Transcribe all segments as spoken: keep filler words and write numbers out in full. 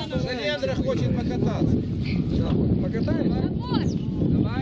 Шалендра хочет покататься. Покатаемся? Давай.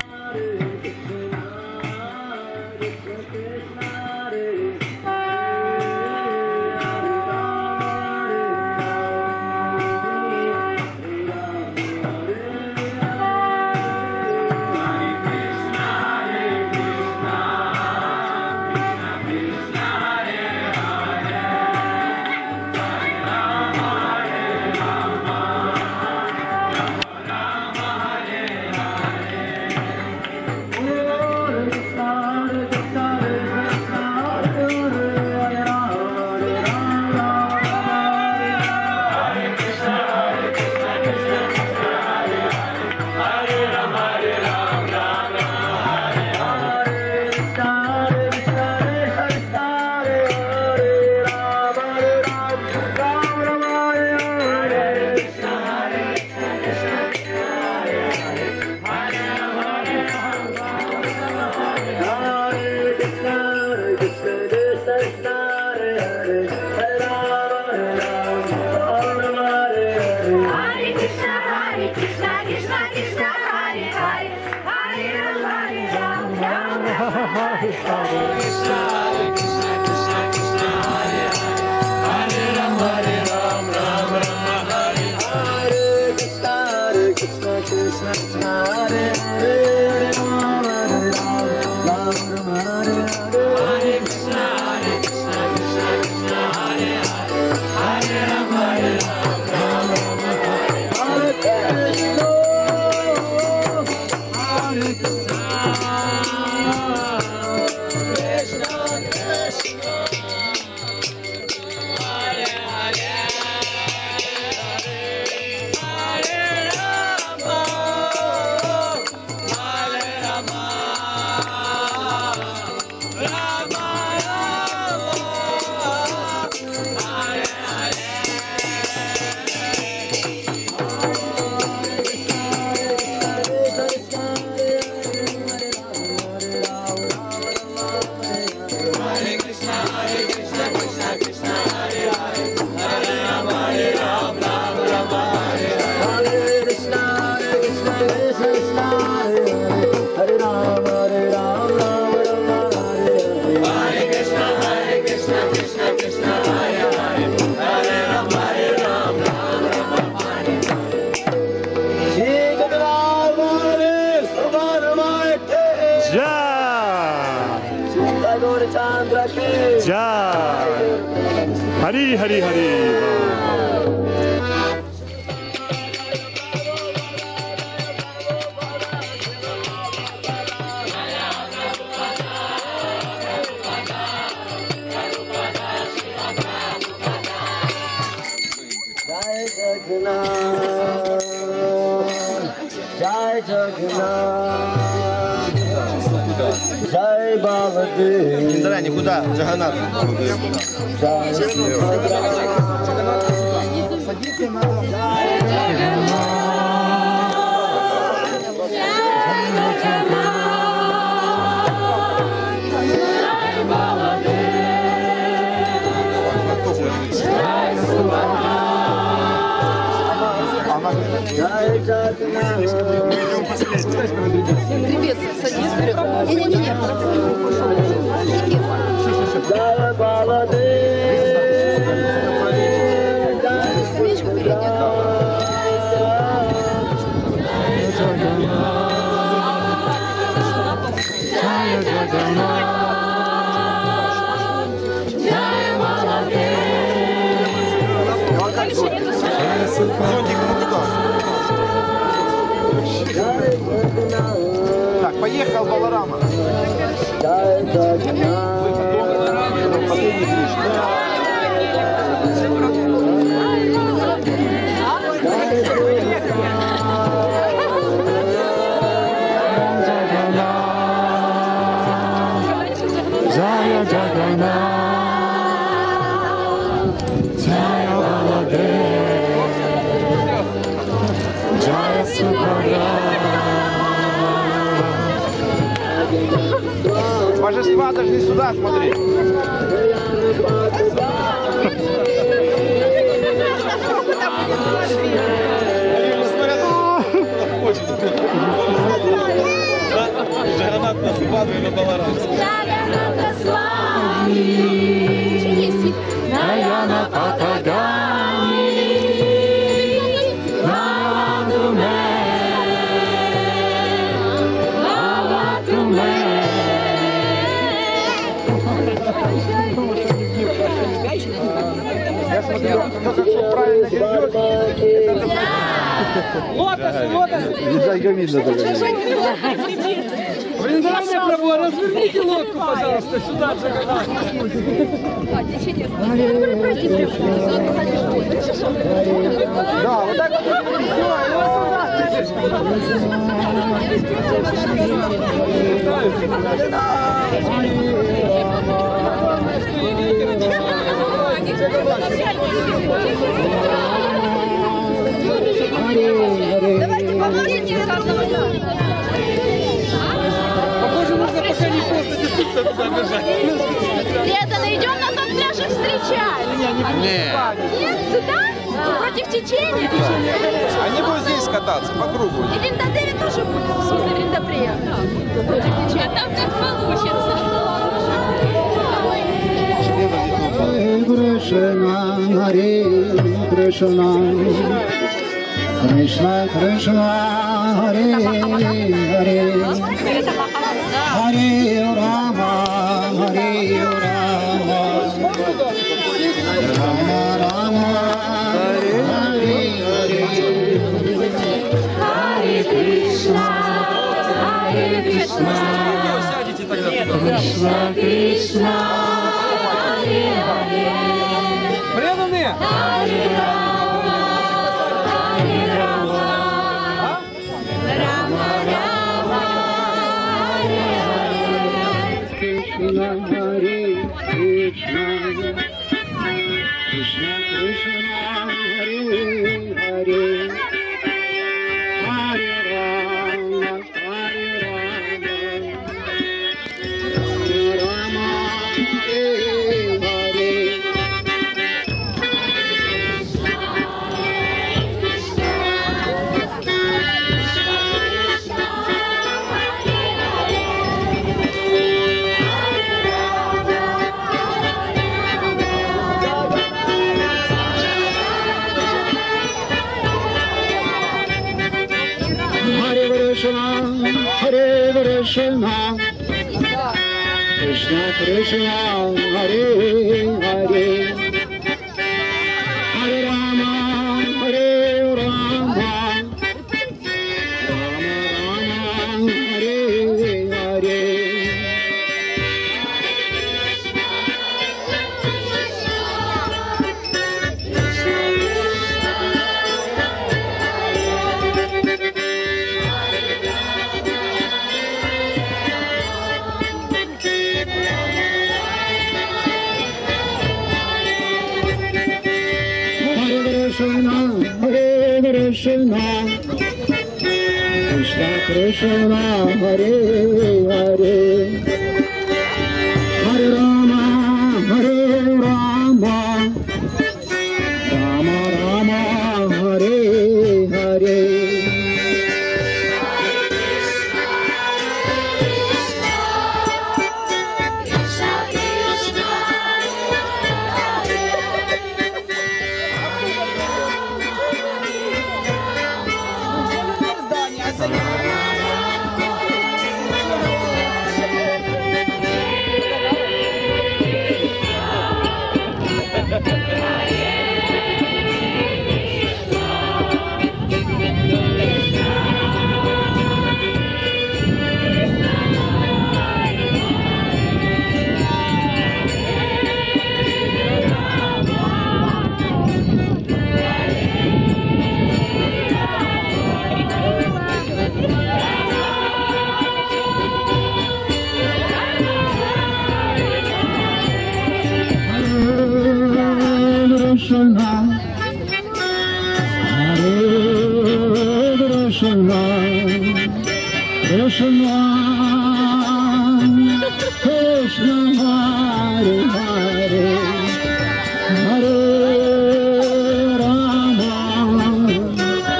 Hari Hari Hari. Jai Jagannath, Jai Baladev. Не давай никуда, Джаганнат. Привет, садись вперед. Не-не-не. Скамеечку перейдет. Так, поехал Баларама. Jaya Jagannath, Jaya Baladev, Jaya Subhadra. Божества должны сюда смотреть. показываю на Баларам. Nayana Patagani, Navadume, Navadume. Я смотрю, кто как что правильно гребет. Лотос, лотос! Нельзя видно только. Блин, давай мне пробую, разверните лодку, пожалуйста, сюда, Джаганат. Да, вот так вот. Давайте поможете каждому. Похоже, нужно пока не просто действительно туда бежать. Лето, идем на тот пляж и встречать. Нет, сюда? Против течения? Они будут здесь кататься по кругу. И Виндадере тоже будет. В смысле, Виндапрея. Против течения. А там как получится. Krishna, Hare Krishna, Krishna Krishna, Hare Hare, Hare Rama, Hare Rama, Rama Rama, Hare Hare, Hare Krishna, Hare Krishna, Krishna Krishna, Hare Hare. Преданные? Hare Rama, Hare Rama, Rama Rama, Hare Hare. Krishna Hare Krishna, Krishna Krishna, Hare Hare, Hare Rama, Hare Rama, Rama Hare Hare. Hare Krishna, Hare Krishna, Krishna Krishna, Hare Hare, Hare Rama, Hare Rama, Rama Rama, Hare Hare. Hare Krishna, Krishna Krishna, Hare Hare, Hare Rama, Hare Rama, Rama Rama, Hare Hare. Krishna, Krishna, Hare Hare, Hare Rama,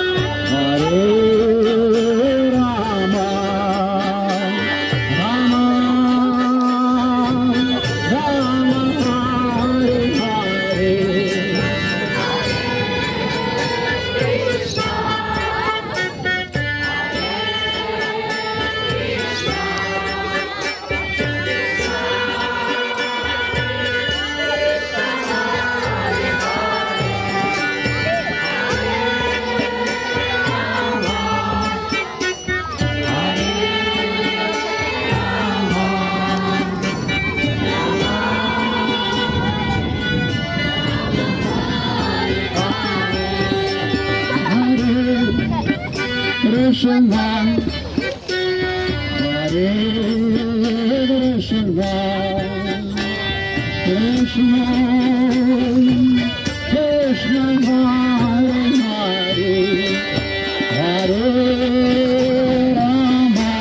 Hare Rama, Rama Krishna, Hare Krishna, Krishna, Krishna, Hare Hare, Hare Rama,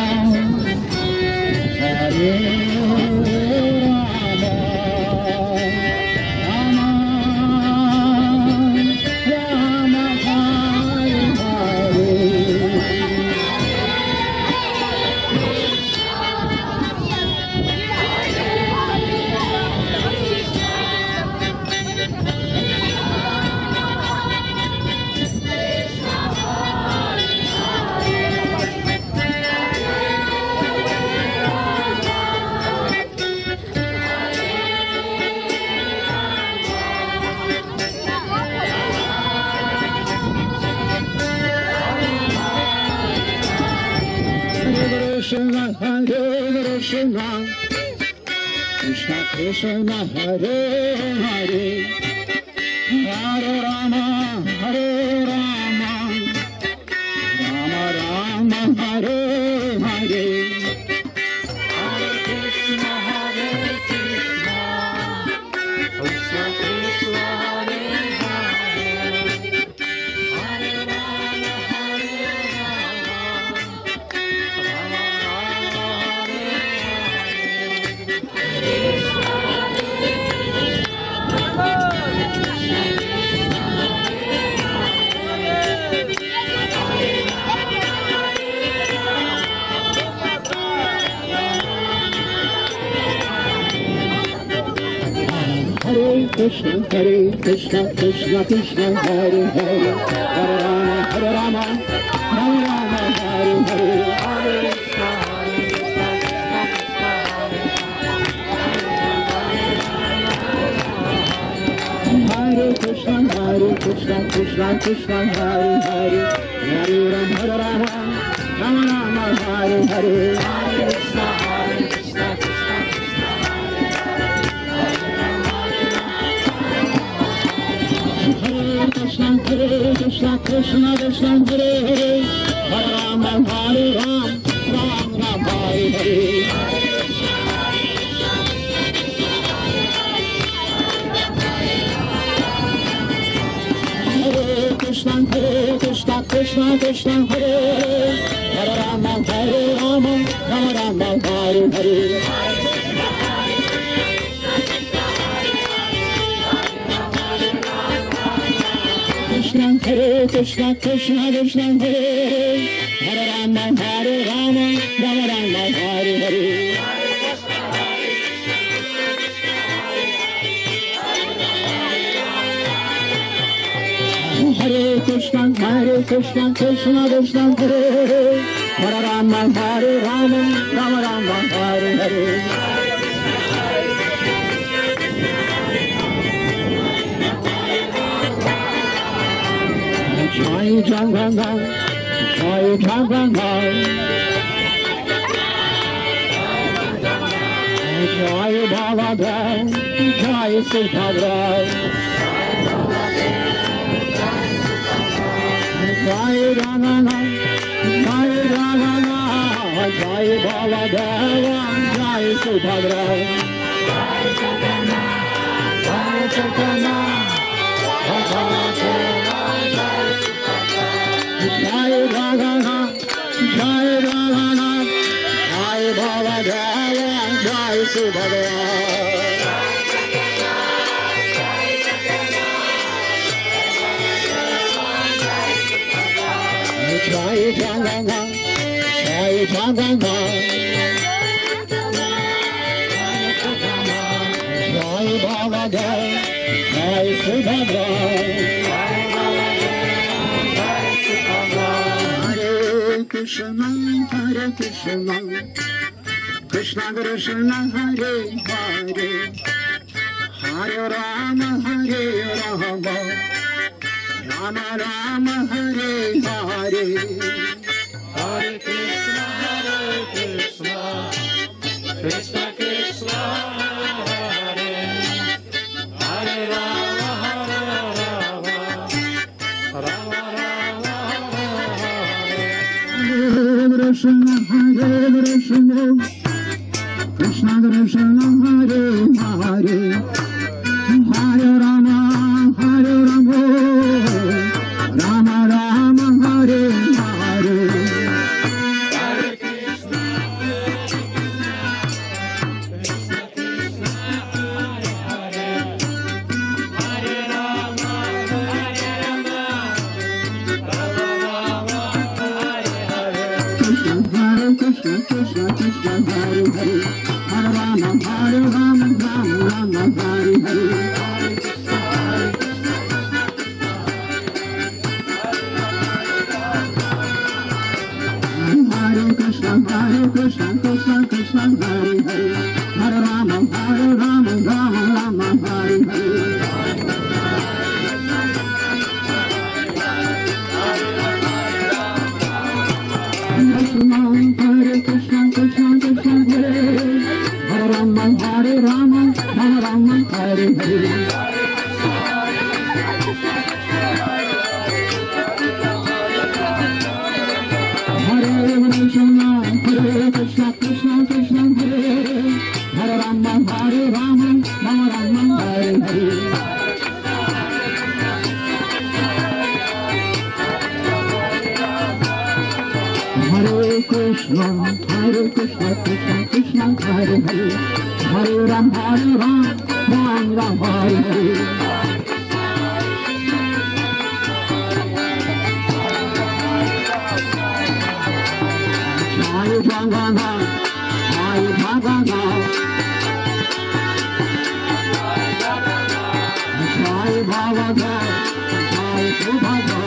Hare Rama, Rama, Rama, Hare Hare. Krishna, Hare Krishna, Krishna Krishna, Hare Hare, Hare Rama, Hare Rama, Rama Rama, Hare Hare, Hare Krishna, Hare Krishna, Krishna Krishna, Hare Hare, Hare Rama, Hare Hare Krishna, Hare Krishna, Krishna Krishna, Hare Hare, Hare Rama, Hare Rama, Rama Rama, Hare Hare, Hare Krishna, Hare Krishna, Hare Krishna, Krishna Krishna, Hare Hare, Hare Rama, Hare Rama, Rama Rama, Hare Hare, Hare Krishna, Hare Krishna, Krishna Hare Krishna, Hare Krishna, Krishna Krishna, Hare Hare, Hare Rama, Hare Rama, Rama Rama, Hare Hare, Hare Krishna, Hare Krishna, Krishna Krishna, Hare Hare, Hare Rama, Hare Rama, Rama Rama, Hare Hare. Krishna, Hare Krishna, Krishna Krishna, Hare Hare, Hare Rama, Hare Rama, Rama Rama, Hare Hare. Hare Krishna, Hare Krishna, Krishna Krishna, Hare Hare, Hare Rama, Hare Rama, Rama Rama, Hare Hare. Jai Jagannatha, Jai Jagannatha, Jai Baladev, Jai Subhadra, Jai Raghunath, Jai Raghunath, Jai Baladev, Jai Subhadra, Jai Jagannatha, Jai Jagannatha, Jai Raghunath, Jai Raghunath, Jai Baladev, Jai Subhadra. Jai Jagannatha, Jai Jagannatha, Jai Baladev, Jai Subhadra. Krishna, Hare Krishna, Krishna Krishna, Hare Hare, Hare Rama, Hare Rama, Rama Rama, Hare Hare, Hare Krishna, Hare Krishna, Krishna Krishna, Hare Hare, Hare Rama, Hare Rama, Rama Rama, Hare Krishna, Hare Krishna, Krishna Krishna, Hare Hare, Hare Rama, Hare Rama, Rama Rama, Hare Hare. Krishna, Krishna, Krishna, Hare Hare, Hare Rama, Hare Rama, Rama Rama, Hare Hare. Hare Krishna, Hare Krishna, Krishna Krishna, Hare Hare, Hare Rama, Hare Rama, Rama Rama, Hare Hare. Hare Krishna, Krishna Krishna, Hare Hare Rama, Hare Rama, Rama Rama, Hare Hare. Hare Krishna, Hare Krishna, Krishna Krishna, Hare Hare Rama, Hare Rama, Rama Rama, Hare Hare. Hare Krishna, Hare Krishna, Krishna Krishna, Hare Hare, Hare Ram, Hare Ram, Ram Ram, Hare Hare. Jai Jagannath, Jai Bhagavath, Jai Bhagavath, Jai Subhadra.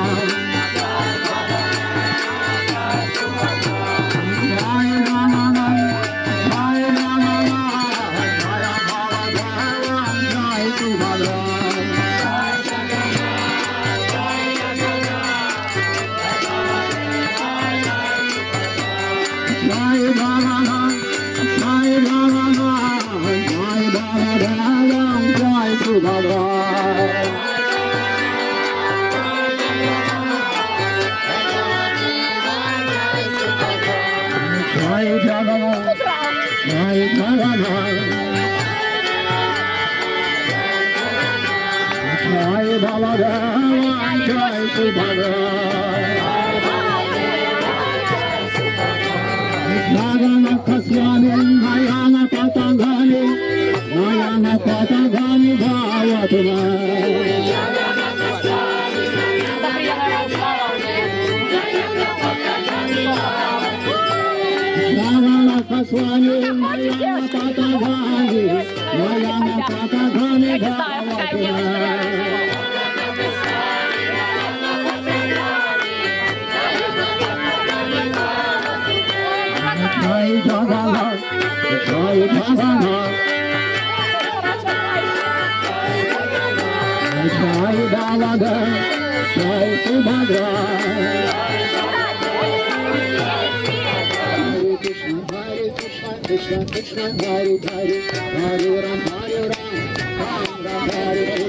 Krishna, Krishna, Hare Hare, Hare Ram, Hare Ram, Ram Ram, Hare Hare.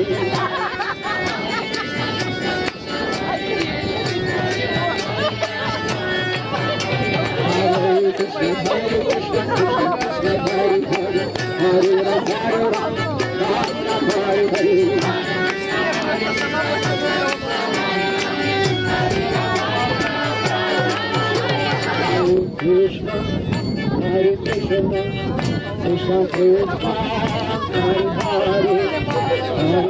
Hare Krishna, Hare Krishna, Krishna Krishna, Hare Hare, Hare Ram, Hare Ram, Ram Ram, Hare Hare. Krishna, Hare Krishna, Krishna Krishna, Hare Hare, Hare.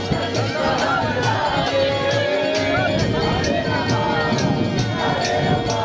Hare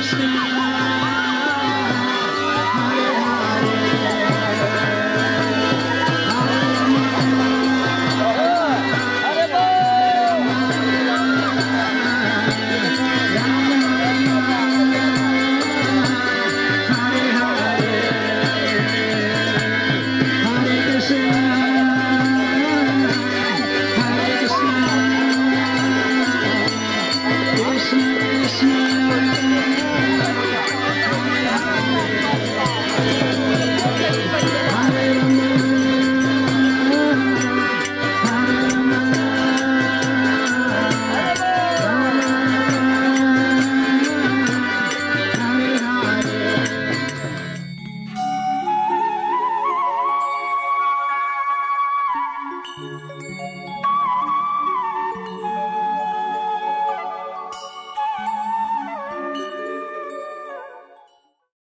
Krishna.